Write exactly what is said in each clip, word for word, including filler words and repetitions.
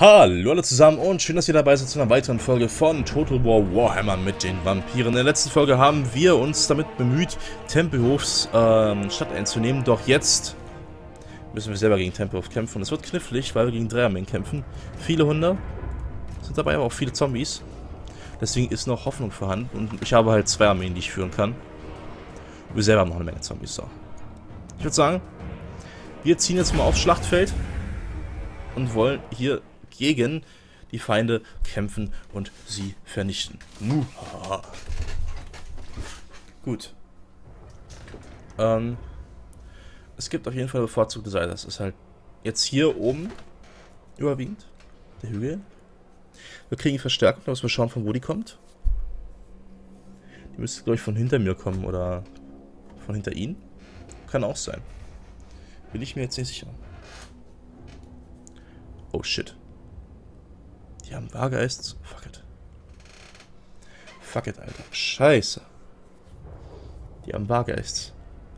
Hallo alle zusammen und schön, dass ihr dabei seid zu einer weiteren Folge von Total War Warhammer mit den Vampiren. In der letzten Folge haben wir uns damit bemüht, Tempelhofs ähm, Stadt einzunehmen, doch jetzt müssen wir selber gegen Tempelhof kämpfen. Es wird knifflig, weil wir gegen drei Armeen kämpfen. Viele Hunde, sind dabei aber auch viele Zombies. Deswegen ist noch Hoffnung vorhanden und ich habe halt zwei Armeen, die ich führen kann. Wir selber haben noch eine Menge Zombies. So. Ich würde sagen, wir ziehen jetzt mal aufs Schlachtfeld und wollen hier gegen die Feinde kämpfen und sie vernichten. Muhaha. Gut. Ähm, es gibt auf jeden Fall bevorzugte Seite. Das ist halt jetzt hier oben überwiegend der Hügel. Wir kriegen Verstärkung, da müssen wir schauen, von wo die kommt. Die müsste, glaube ich, von hinter mir kommen oder von hinter ihnen. Kann auch sein. Bin ich mir jetzt nicht sicher. Oh shit. Die haben Wargeist. Fuck it. Fuck it, Alter. Scheiße. Die haben Wargeist.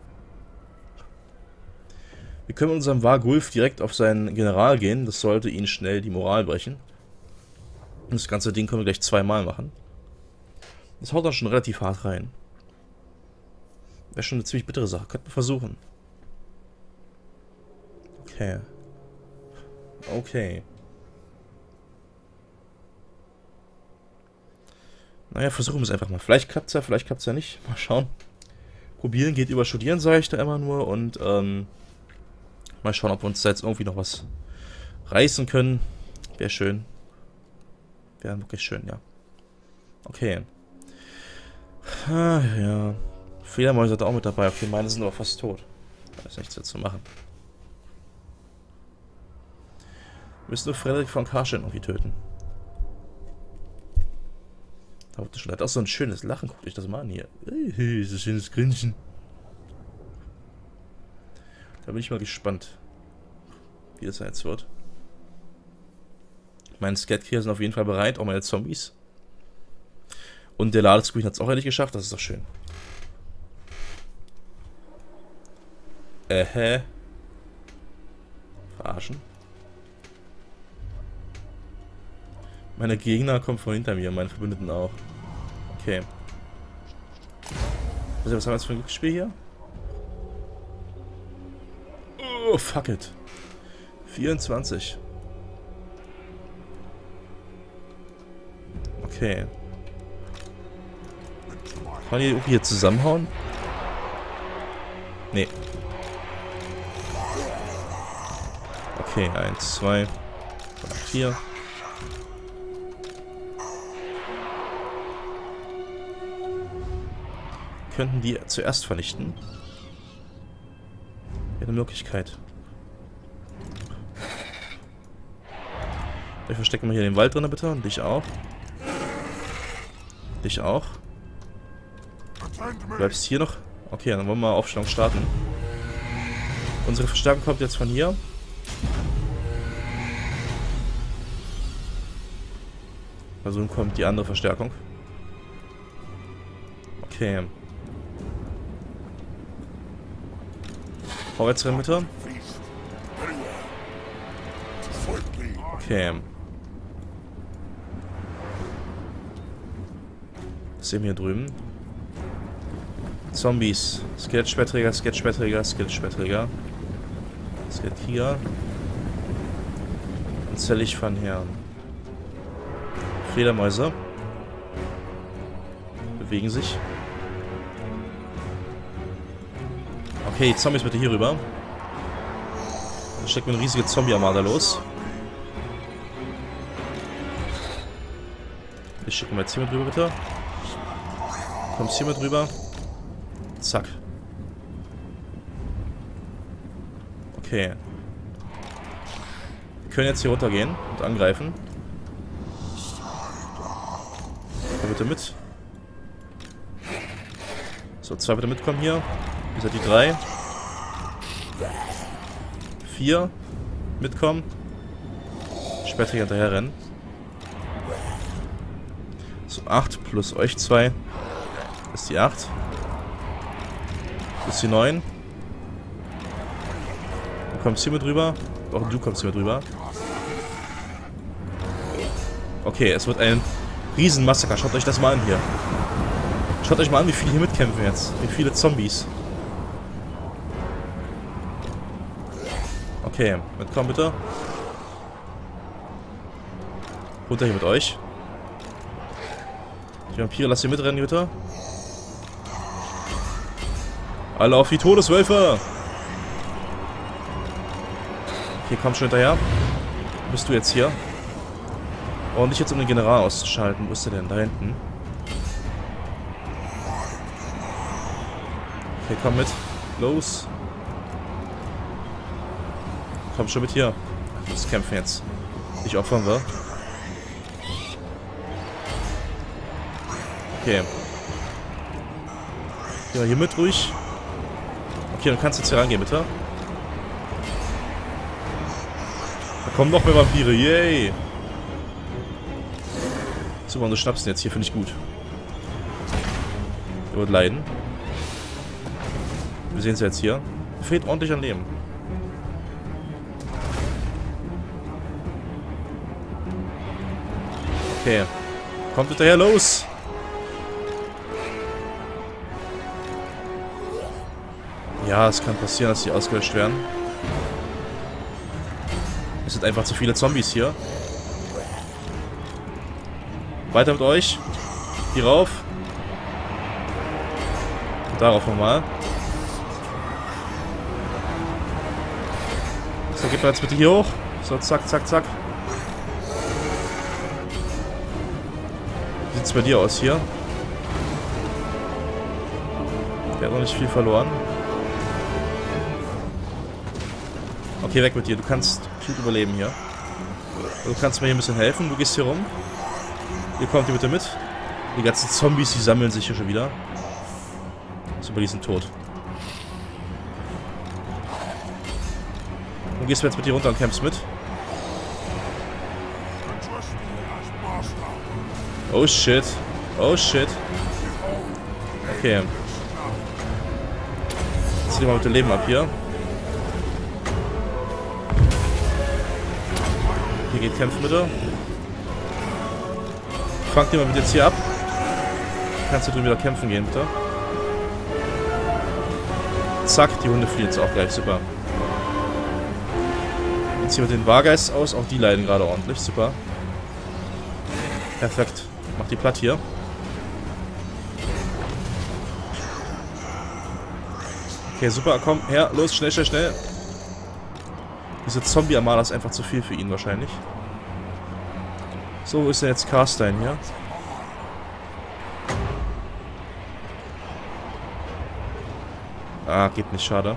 Wir können mit unserem Wargulf direkt auf seinen General gehen. Das sollte ihn schnell die Moral brechen. Und das ganze Ding können wir gleich zweimal machen. Das haut dann schon relativ hart rein. Wäre schon eine ziemlich bittere Sache. Könnten wir versuchen. Okay. Okay. Naja, versuchen wir es einfach mal. Vielleicht klappt es ja, vielleicht klappt es ja nicht. Mal schauen. Probieren geht über Studieren, sage ich da immer nur. Und ähm, mal schauen, ob wir uns da jetzt irgendwie noch was reißen können. Wäre schön. Wäre wirklich schön, ja. Okay. Ah, ja. Fledermäuse hat auch mit dabei. Okay, meine sind aber fast tot. Da ist nichts jetzt zu machen. Wir müssen nur Frederik von Karstein irgendwie töten. Da hat auch so ein schönes Lachen. Guckt euch das mal an hier. Hey, so ein schönes Grinsen. Da bin ich mal gespannt, wie das jetzt wird. Meine Scat-Krieger sind auf jeden Fall bereit, auch meine Zombies. Und der Ladescreen hat es auch endlich geschafft, das ist doch schön. Äh, hä? Verarschen? Meine Gegner kommen von hinter mir, meine Verbündeten auch. Okay. Was haben wir jetzt für ein Glücksspiel hier? Oh, fuck it. vierundzwanzig. Okay. Kann die hier zusammenhauen? Nee. Okay, eins, zwei, drei, vier. Könnten die zuerst vernichten? Wäre eine Möglichkeit. Ich verstecke mal hier den Wald drin, bitte. Und dich auch. Dich auch. Du bleibst hier noch. Okay, dann wollen wir mal Aufstellung starten. Unsere Verstärkung kommt jetzt von hier. Also kommt die andere Verstärkung. Okay. Vorwärts rein, bitte. Okay. Was sehen wir hier drüben? Zombies. Skelett-Schwertträger, Skelett-Schwertträger, Skelett-Schwertträger. Skelett-Krieger. Und Zellig von Herrn. Fledermäuse. Bewegen sich. Okay, Zombies bitte hier rüber. Dann steckt mir eine riesige Zombie-Armada los. Wir schicken wir jetzt hier mit rüber, bitte. Kommst hier mit rüber. Zack. Okay. Wir können jetzt hier runtergehen und angreifen. Komm bitte mit. So, zwei bitte mitkommen hier. Ihr seid die drei. Vier. Mitkommen. Später hier hinterher rennen. So, acht plus euch zwei. Ist die acht. Ist die neun. Du kommst hier mit rüber. Auch du kommst hier mit rüber. Okay, es wird ein Riesenmassaker. Schaut euch das mal an hier. Schaut euch mal an, wie viele hier mitkämpfen jetzt. Wie viele Zombies. Okay, mitkommen bitte. Runter hier mit euch. Die Vampire, lasst ihr mitrennen, bitte. Alle auf die Todeswölfe! Okay, komm schon hinterher. Wo bist du jetzt hier? Und nicht jetzt, um den General auszuschalten. Wo ist der denn? Da hinten. Okay, komm mit. Los. Komm schon mit hier. Ich muss kämpfen jetzt. Ich opfern wir. Okay. Ja, hier mit ruhig. Okay, dann kannst du jetzt hier rangehen, bitte. Da kommen noch mehr Vampire. Yay. Super, und du schnappst ihn jetzt hier, finde ich gut. Er wird leiden. Wir sehen es jetzt hier. Fehlt ordentlich an Leben. Okay. Kommt hinterher, los! Ja, es kann passieren, dass die ausgelöscht werden. Es sind einfach zu viele Zombies hier. Weiter mit euch. Hier rauf. Und darauf nochmal. So, geht mal jetzt bitte hier hoch. So, zack, zack, zack. Wie sieht es bei dir aus hier? Der hat noch nicht viel verloren. Okay, weg mit dir. Du kannst gut überleben hier. Du kannst mir hier ein bisschen helfen. Du gehst hier rum. Ihr kommt hier bitte mit. Die ganzen Zombies, die sammeln sich hier schon wieder. Super, die sind tot. Du gehst jetzt mit dir runter und kämpfst mit. Oh shit. Oh shit. Okay. Zieh dir mal mit dem Leben ab hier. Hier geht kämpfen bitte. Fangt ihr mal bitte jetzt hier ab. Kannst du drüben wieder kämpfen gehen, bitte. Zack, die Hunde fliehen jetzt auch gleich, super. Jetzt hier mit den Wargeist aus, auch die leiden gerade ordentlich, super. Perfekt. Mach die platt hier. Okay, super, komm, her, los, schnell, schnell, schnell. Diese Zombie-Armada ist einfach zu viel für ihn wahrscheinlich. So, wo ist denn jetzt Karstein hier? Ah, geht nicht, schade.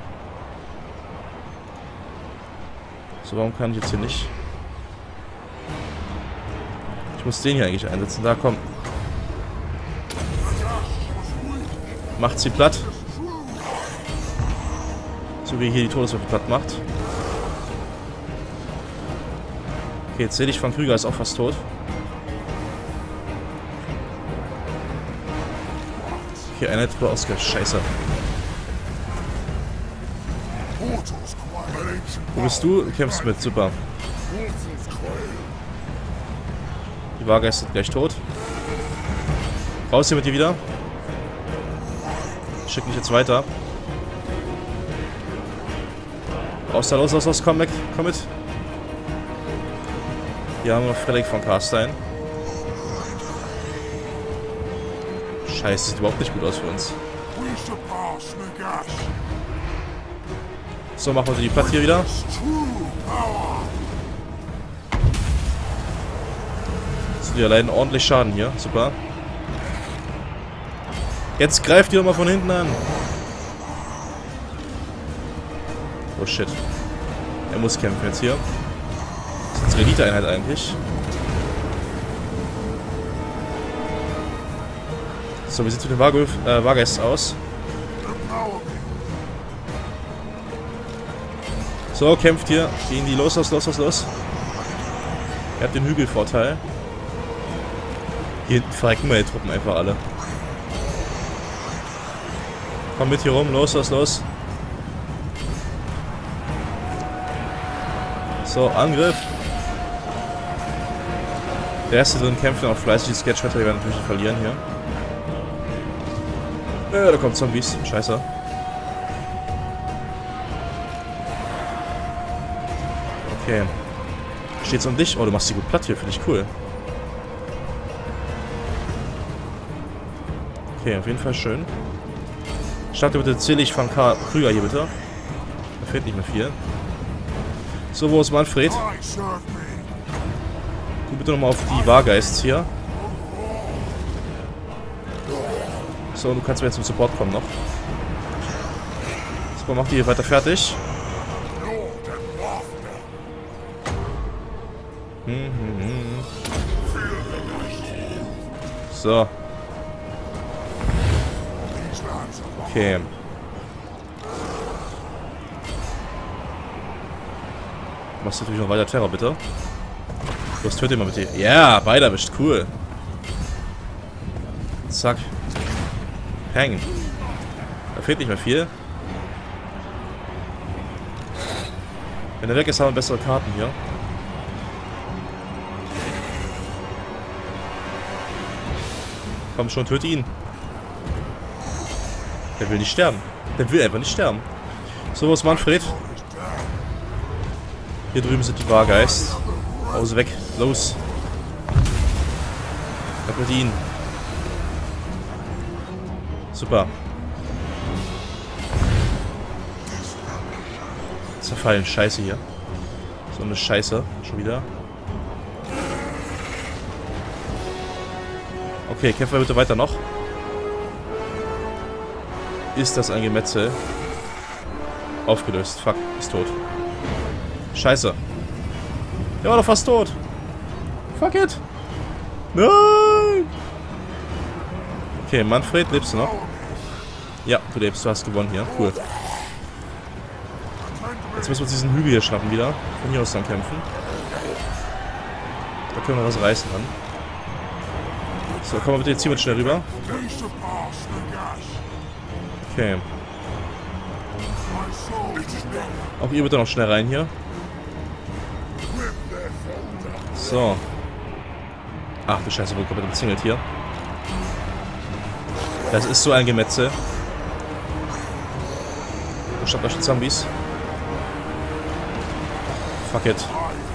So, warum kann ich jetzt hier nicht? Ich muss den hier eigentlich einsetzen. Da, komm. Macht sie platt. So wie hier die Todeswaffe platt macht. Okay, jetzt sehe ich, von Krüger ist auch fast tot. Okay, einer hat wohl ausgelöscht. Scheiße. Wo bist du? Du kämpfst mit. Super. Die Wargeist sind gleich tot. Raus hier mit dir wieder. Schick mich jetzt weiter. Raus da, los, los, los, komm weg. Komm mit. Hier haben wir noch Frederik von Karstein. Scheiße, sieht überhaupt nicht gut aus für uns. So, machen wir die platt hier wieder. So, die leiden ordentlich Schaden hier. Super. Jetzt greift ihr doch mal von hinten an. Oh shit. Er muss kämpfen jetzt hier. Das ist unsere Elite-Einheit eigentlich. So, wie sieht es mit den äh, Wargeist aus? So, kämpft hier gegen die. Los, los, los, los, los. Ihr habt den Hügelvorteil. Hier hinten verrecken wir die Truppen einfach alle. Komm mit hier rum, los, los, los. So, Angriff. Der erste drin kämpft dann auch fleißig. Die Sketch-Wetter werden natürlich verlieren hier. Äh, da kommen Zombies. Scheiße. Okay. Steht's um dich? Oh, du machst die gut platt hier. Finde ich cool. Okay, auf jeden Fall schön. Starte bitte zählig von K. Krüger hier bitte. Da fehlt nicht mehr viel. So, wo ist Manfred? Guck bitte nochmal auf die Wargeists hier. So, du kannst mir jetzt zum Support kommen noch. Super, mach die hier weiter fertig. Hm, hm, hm. So. Okay. Machst du natürlich noch weiter Terror, bitte. Los, töte ihn mal bitte. Ja, beide erwischt. Cool. Zack. Hängen. Da fehlt nicht mehr viel. Wenn er weg ist, haben wir bessere Karten hier. Komm schon, töte ihn. Der will nicht sterben. Der will einfach nicht sterben. So, wo ist Manfred? Hier drüben sind die Wargeist. Hause weg. Los. Weg mit ihnen. Super. Zerfallen. Scheiße hier. So eine Scheiße. Schon wieder. Okay, kämpfen wir bitte weiter noch. Ist das ein Gemetzel? Aufgelöst. Fuck, ist tot. Scheiße. Der war doch fast tot. Fuck it. Nein! Okay, Manfred, lebst du noch? Ja, du lebst. Du hast gewonnen hier. Cool. Jetzt müssen wir uns diesen Hügel hier schnappen wieder. Von hier aus dann kämpfen. Da können wir was reißen dann. So, kommen wir bitte jetzt hier mit schnell rüber. Okay. Auch ihr bitte noch schnell rein hier. So. Ach du Scheiße, wo kommt umzingelt hier? Das ist so ein Gemetzel. Wo stoppt euch die Zombies? Fuck it.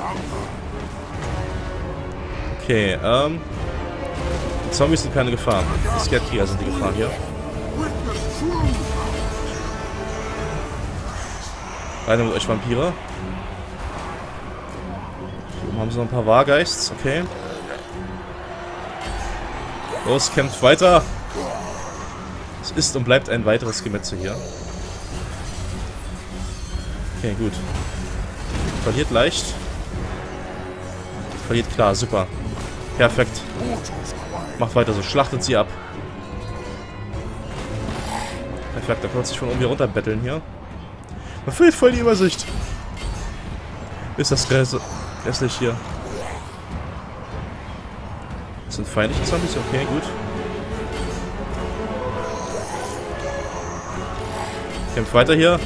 Okay, ähm. Die Zombies sind keine Gefahr. Die Scared-Krieger sind die Gefahr hier. Rein mit euch Vampire. Hier oben haben sie noch ein paar Wargeists, okay. Los, kämpft weiter! Es ist und bleibt ein weiteres Gemetzel hier. Okay, gut. Verliert leicht. Verliert klar, super. Perfekt. Macht weiter so, schlachtet sie ab. Perfekt, da kann man sich von oben hier runter betteln hier. Man fehlt voll die Übersicht. Ist das grässlich hier. Das sind feindliche Zombies, okay, gut. Kämpft weiter hier.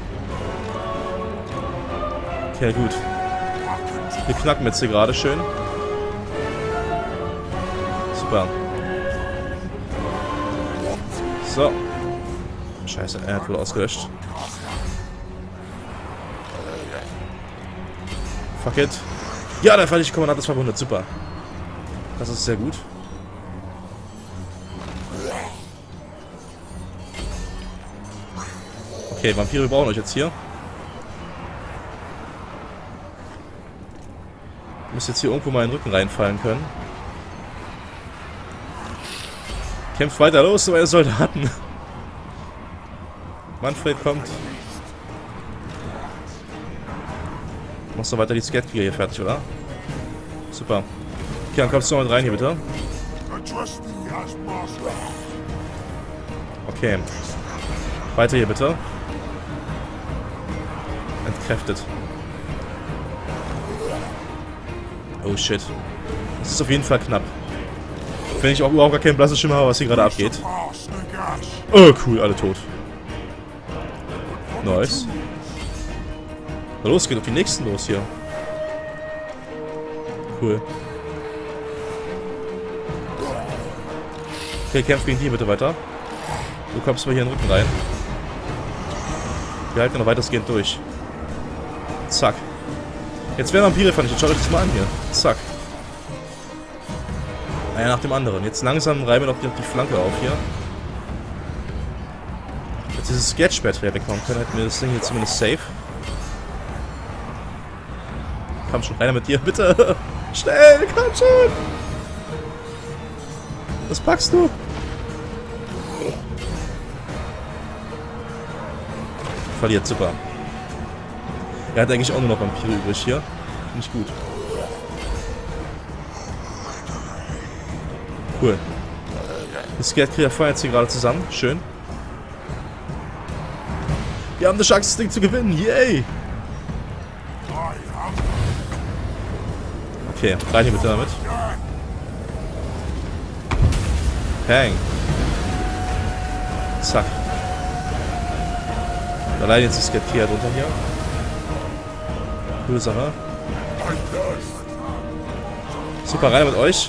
Okay, gut. Wir knacken jetzt hier gerade schön. Super. So. Scheiße, er hat wohl ausgelöscht. Fuck it. Ja, der feindliche Kommandant ist verwundet. Super. Das ist sehr gut. Okay, Vampire, wir brauchen euch jetzt hier. Ihr müsst jetzt hier irgendwo mal in den Rücken reinfallen können. Kämpft weiter, los, meine Soldaten. Manfred kommt. Machst du weiter die Scared-Krieger hier fertig, oder? Super. Okay, dann kommst du noch mit rein hier, bitte. Okay. Weiter hier, bitte. Entkräftet. Oh shit. Das ist auf jeden Fall knapp. Wenn ich auch überhaupt gar keinen blassen Schimmer habe, was hier gerade abgeht. Oh, cool, alle tot. Nice. Na los, geht auf die nächsten los hier. Cool. Okay, kämpf gegen die bitte weiter. Du kommst mal hier in den Rücken rein. Wir halten noch weitestgehend durch. Zack. Jetzt werden Vampire vernichtet. Schaut euch das mal an hier. Zack. Einer nach dem anderen. Jetzt langsam reiben wir noch die, die Flanke auf hier. Jetzt dieses Sketchbett wegkommen können, hätten wir das Ding hier zumindest safe. Komm schon, rein mit dir, bitte! Schnell, komm schon! Was packst du? Verliert, super. Er hat eigentlich auch nur noch Vampire übrig hier. Finde ich gut. Cool. Die Skelett-Krieger feuern jetzt hier gerade zusammen. Schön. Wir haben eine Chance, das Ding zu gewinnen. Yay! Okay, rein hier bitte damit. Peng. Zack. Allein jetzt ist Skelett-Krieger drunter hier. Coole Sache. Super, rein mit euch.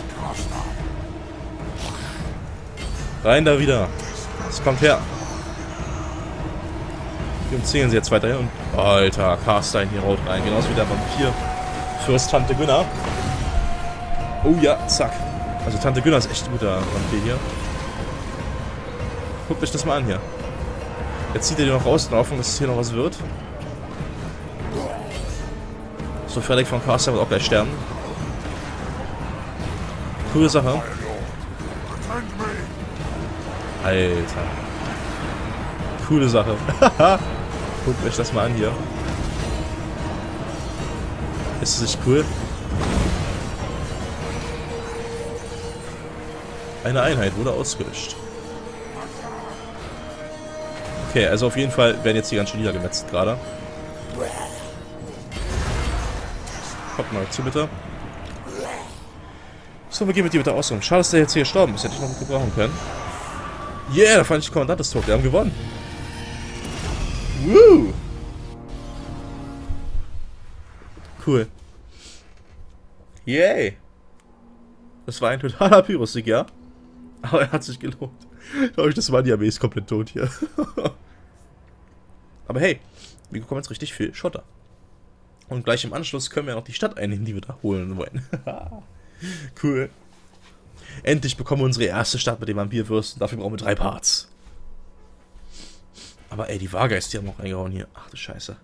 Rein da wieder. Es kommt her. Wir umzingeln sie jetzt weiterhin und... Alter, Karstein hier rot rein. Genauso wie der Vampir. Fürst Tante Günner. Oh ja, zack. Also Tante Günner ist echt ein guter Vampir hier. Guckt euch das mal an hier. Jetzt zieht er die noch raus in der Hoffnung, dass es hier noch was wird. So, fertig von Karstein wird auch gleich sterben. Coole Sache. Alter. Coole Sache. Guckt euch das mal an hier. Ist das nicht cool? Eine Einheit wurde ausgelöscht. Okay, also auf jeden Fall werden jetzt hier ganz schön niedergemetzt gerade. Kommt mal zu, bitte. So, wir gehen mit dir mit der Ausrüstung. Schade, dass der jetzt hier gestorben ist. Hätte ich noch gut gebrauchen können. Yeah, da fand ich, der Kommandant ist tot. Wir haben gewonnen. Woo! Cool. Yay! Das war ein totaler Pyrrhus-Sieg, ja? Aber er hat sich gelohnt. Ich glaube, das Mani-Armee ist komplett tot hier. Aber hey, wir bekommen jetzt richtig viel Schotter. Und gleich im Anschluss können wir noch die Stadt einnehmen, die wir da holen wollen. Cool. Endlich bekommen wir unsere erste Stadt mit dem Vampirfürsten. Dafür brauchen wir drei Parts. Aber ey, die Wargeist, die haben noch reingehauen hier. Ach du Scheiße.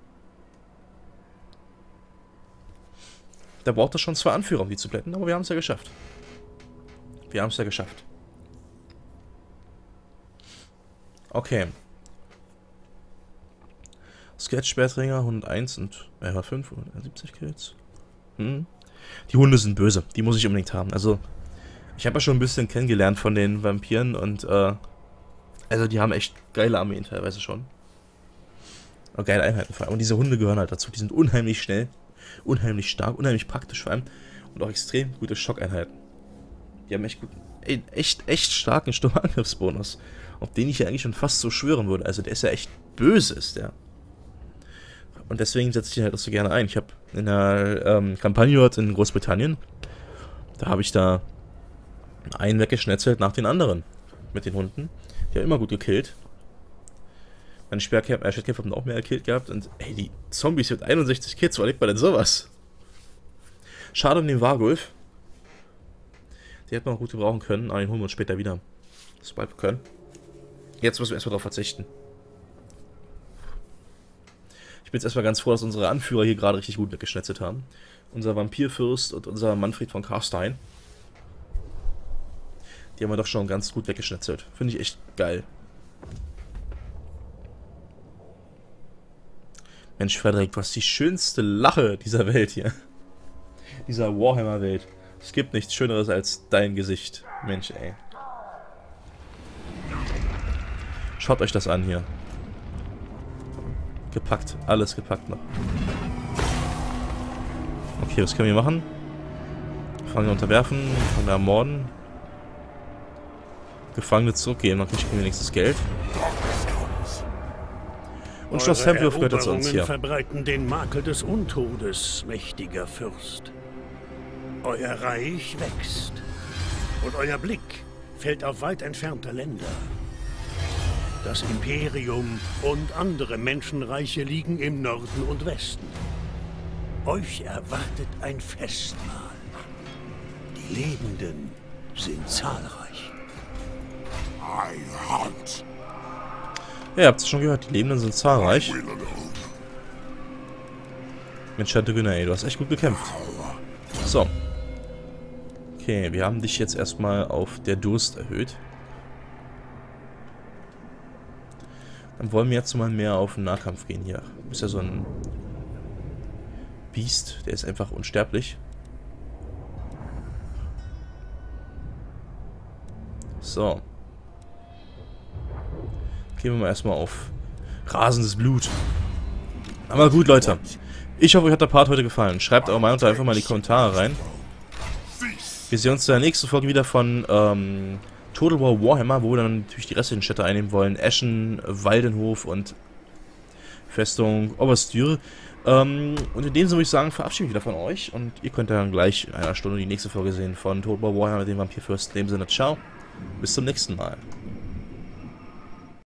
Da braucht es schon zwei Anführer, um die zu plätten, aber wir haben es ja geschafft. Wir haben es ja geschafft. Okay. Sketch-Sperrträger, hunderteins und äh, hundertfünf, hundertsiebzig Kills. Hm. Die Hunde sind böse, die muss ich unbedingt haben. Also, ich habe ja schon ein bisschen kennengelernt von den Vampiren und, äh, also die haben echt geile Armeen teilweise schon. Und geile Einheiten vor allem. Und diese Hunde gehören halt dazu. Die sind unheimlich schnell, unheimlich stark, unheimlich praktisch vor allem und auch extrem gute Schockeinheiten. Die haben echt gut, ey, echt, echt starken Sturmangriffsbonus, auf den ich ja eigentlich schon fast so schwören würde. Also der ist ja echt böse, ist der. Und deswegen setze ich ihn halt auch so gerne ein. Ich habe in der ähm, Kampagne dort in Großbritannien, da habe ich da einen weggeschnetzelt nach den anderen mit den Hunden. Die haben immer gut gekillt. Meine Schwertkämpfer äh, haben auch mehr gekillt gehabt. Und ey, die Zombies mit einundsechzig Kills, wo erlebt man denn sowas? Schade um den Wargulf. Die hätten wir auch gut gebrauchen können, aber den holen wir uns später wieder. Sobald wir können. Jetzt müssen wir erstmal darauf verzichten. Ich bin jetzt erstmal ganz froh, dass unsere Anführer hier gerade richtig gut weggeschnetzelt haben. Unser Vampirfürst und unser Manfred von Karstein. Die haben wir doch schon ganz gut weggeschnetzelt. Finde ich echt geil. Mensch, Frederik, du hast die schönste Lache dieser Welt hier. Dieser Warhammer-Welt. Es gibt nichts Schöneres als dein Gesicht. Mensch, ey. Schaut euch das an hier. Gepackt. Alles gepackt noch. Okay, was können wir machen? Gefangene unterwerfen, Gefangene ermorden. Gefangene zurückgeben, dann kriegen wir wenigstens Geld. Und Schloss Tempelhof gehört zu uns hier. Verbreiten den Makel des Untodes, mächtiger Fürst. Euer Reich wächst. Und euer Blick fällt auf weit entfernte Länder. Das Imperium und andere Menschenreiche liegen im Norden und Westen. Euch erwartet ein Festmahl. Die Lebenden sind zahlreich. Ja, ihr habt es schon gehört, die Lebenden sind zahlreich. Mensch, Herr Dünner, du hast echt gut gekämpft. So. Okay, wir haben dich jetzt erstmal auf der Durst erhöht. Dann wollen wir jetzt mal mehr auf den Nahkampf gehen hier. Du bist ja so ein Biest, der ist einfach unsterblich. So. Gehen wir mal erstmal auf rasendes Blut. Aber gut, Leute. Ich hoffe, euch hat der Part heute gefallen. Schreibt eure Meinung da einfach mal in die Kommentare rein. Wir sehen uns in der nächsten Folge wieder von ähm, Total War Warhammer, wo wir dann natürlich die restlichen Städte einnehmen wollen. Eschen, Waldenhof und Festung Oberstyr. Ähm, und in dem Sinne würde ich sagen, verabschiede ich mich wieder von euch. Und ihr könnt dann gleich in einer Stunde die nächste Folge sehen von Total War Warhammer mit dem Vampirfürsten. In dem Sinne, ciao. Bis zum nächsten Mal.